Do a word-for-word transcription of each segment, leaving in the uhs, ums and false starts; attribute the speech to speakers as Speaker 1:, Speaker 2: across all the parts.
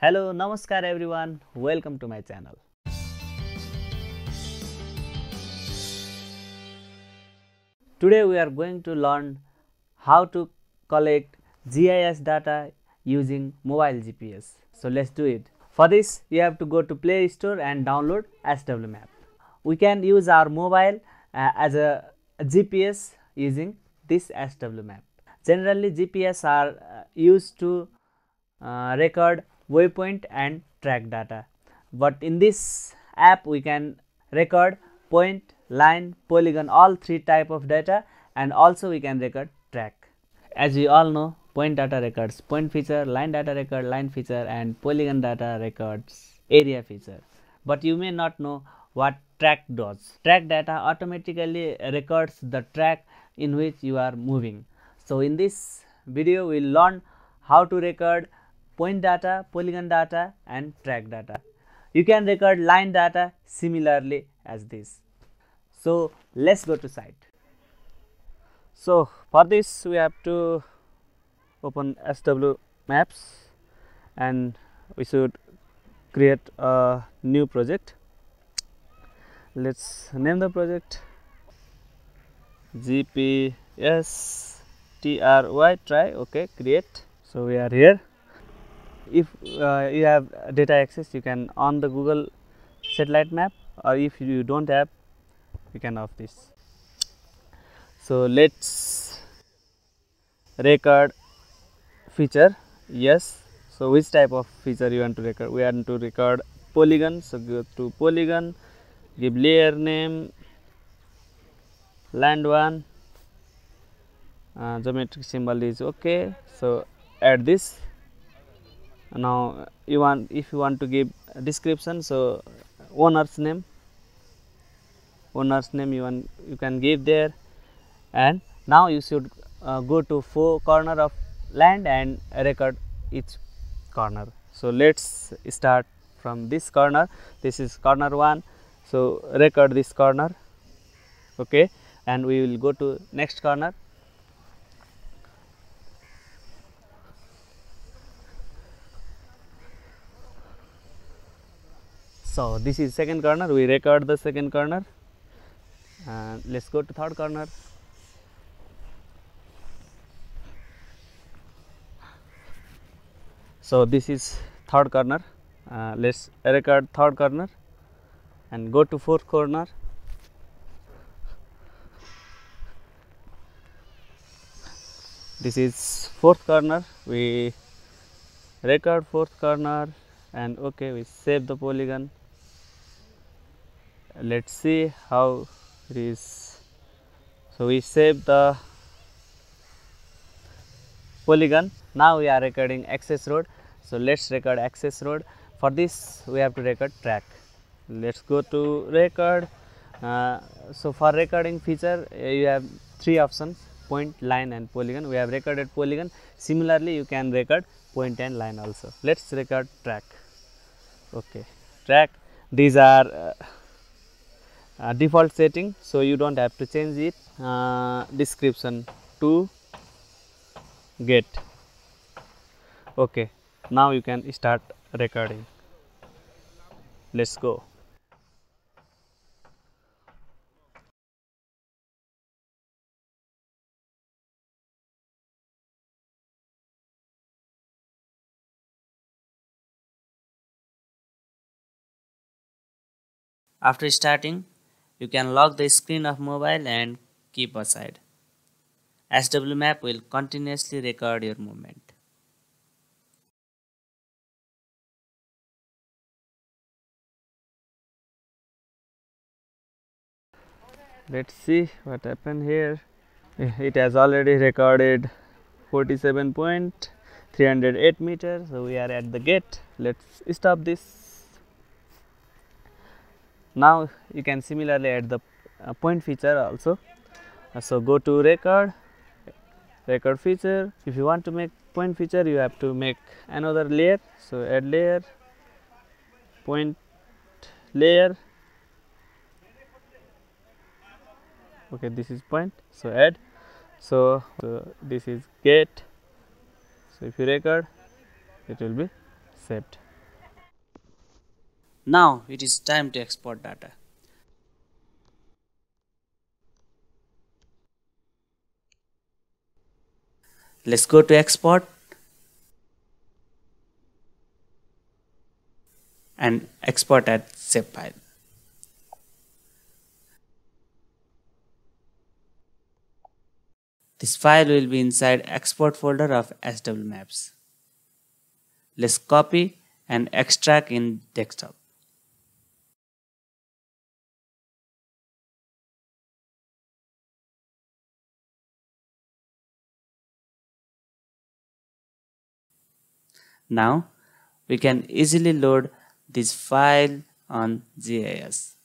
Speaker 1: Hello, namaskar everyone. Welcome to my channel. Today we are going to learn how to collect G I S data using mobile G P S. So let's do it. For this, you have to go to Play Store and download S W Map. We can use our mobile uh, as a, a G P S using this S W Map. Generally, G P S are uh, used to uh, record waypoint and track data, but in this app we can record point, line, polygon, all three type of data, and also we can record track. As we all know, point data records point feature, line data record line feature, and polygon data records area feature. But you may not know what track does. Track data automatically records the track in which you are moving. So in this video we will learn how to record point data, polygon data, and track data. You can record line data similarly as this. So let's go to site. So for this we have to open S W Maps and we should create a new project. Let's name the project G P S T R Y try. Okay, create. So we are here. If uh, you have data access, you can on the Google satellite map, or if you don't have, you can off this. So let's record feature. Yes. So which type of feature you want to record? We want to record polygon. So go to polygon, give layer name land one, uh, geometric symbol is okay. So add this. Now you want, if you want to give a description, so owner's name, owner's name you want, you can give there. And now you should uh, go to four corner of land and record each corner. So let's start from this corner. This is corner one, so record this corner. Okay, and we will go to next corner. So this is second corner, we record the second corner, and let's go to third corner. So this is third corner, uh, let's record third corner and go to fourth corner. This is fourth corner, we record fourth corner, and okay, we save the polygon. Let's see how it is. So we save the polygon. Now we are recording access road. So let's record access road. For this we have to record track. Let's go to record. Uh, so for recording feature uh, you have three options: point, line, and polygon. We have recorded polygon. Similarly you can record point and line also. Let's record track. Okay, track. These are uh, Uh, default setting, so you don't have to change it. Uh, description to get. Okay, now you can start recording. Let's go. After starting, you can lock the screen of mobile and keep aside. S W Map will continuously record your movement. Let's see what happened here. It has already recorded forty-seven point three zero eight meters. So we are at the gate. Let's stop this. Now you can similarly add the uh, point feature also. Uh, so go to record, record feature. If you want to make point feature, you have to make another layer. So add layer, point layer. Okay, this is point. So add. So, so this is gate. So if you record, it will be saved. Now it is time to export data. Let's go to export and export as zip file. This file will be inside export folder of S W Maps. Let's copy and extract in desktop. Now we can easily load this file on G I S.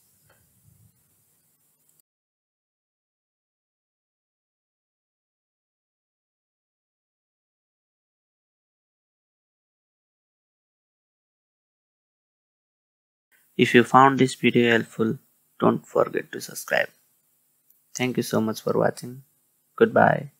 Speaker 1: If you found this video helpful, don't forget to subscribe. Thank you so much for watching. Goodbye.